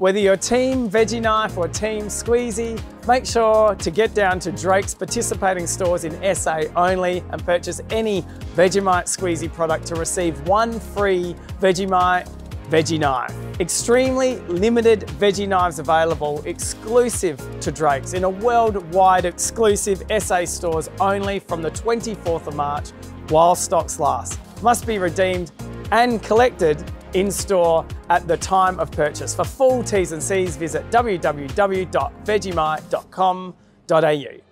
Whether you're Team Vegeknife or Team Squeezy, make sure to get down to Drake's participating stores in SA only and purchase any Vegemite Squeezy product to receive one free Vegemite Vegeknife. Extremely limited veggie knives available, exclusive to Drake's in a worldwide exclusive SA stores only from the 24th of March while stocks last. Must be redeemed and collected in store at the time of purchase. For full T's and C's, visit www.vegemite.com.au.